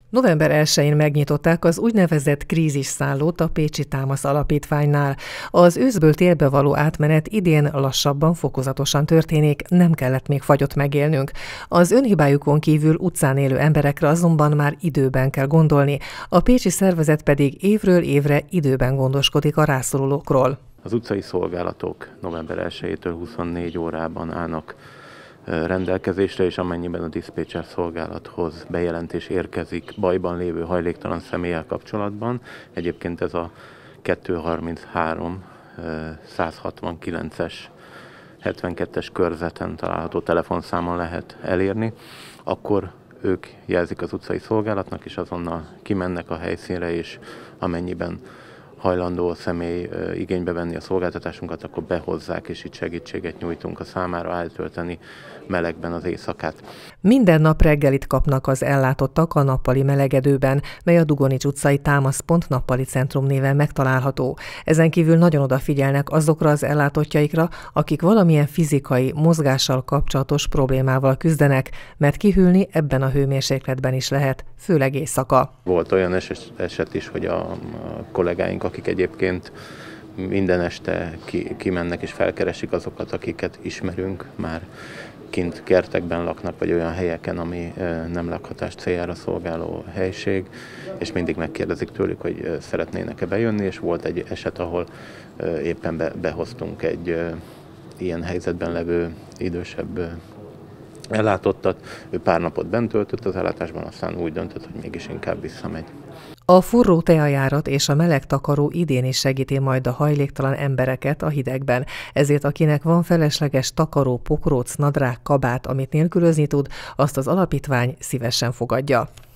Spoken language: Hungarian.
November 1-én megnyitották az úgynevezett krízisszállót a Pécsi Támasz Alapítványnál. Az őszből télbe való átmenet idén lassabban, fokozatosan történik, nem kellett még fagyot megélnünk. Az önhibájukon kívül utcán élő emberekre azonban már időben kell gondolni, a pécsi szervezet pedig évről évre időben gondoskodik a rászorulókról. Az utcai szolgálatok november 1-től 24 órában állnak rendelkezésre, és amennyiben a diszpécser szolgálathoz bejelentés érkezik bajban lévő hajléktalan személlyel kapcsolatban, egyébként ez a 233 169-es 72-es körzeten található telefonszámon lehet elérni, akkor ők jelzik az utcai szolgálatnak, és azonnal kimennek a helyszínre, és amennyiben hajlandó a személy igénybe venni a szolgáltatásunkat, akkor behozzák, és itt segítséget nyújtunk a számára eltölteni melegben az éjszakát. Minden nap reggelit kapnak az ellátottak a nappali melegedőben, mely a Dugonics utcai Támaszpont nappali centrum néven megtalálható. Ezen kívül nagyon odafigyelnek azokra az ellátottjaikra, akik valamilyen fizikai, mozgással kapcsolatos problémával küzdenek, mert kihűlni ebben a hőmérsékletben is lehet, főleg éjszaka. Volt olyan eset is, hogy a kollégáink, akik egyébként minden este kimennek és felkeresik azokat, akiket ismerünk, már kint kertekben laknak, vagy olyan helyeken, ami nem lakhatás céljára szolgáló helység, és mindig megkérdezik tőlük, hogy szeretnének-e bejönni, és volt egy eset, ahol éppen behoztunk egy ilyen helyzetben levő idősebb ellátottat. Ő pár napot bent töltött az ellátásban, aztán úgy döntött, hogy mégis inkább visszamegy. A forró teajárat és a meleg takaró idén is segíti majd a hajléktalan embereket a hidegben. Ezért akinek van felesleges takaró, pokróc, nadrág, kabát, amit nélkülözni tud, azt az alapítvány szívesen fogadja.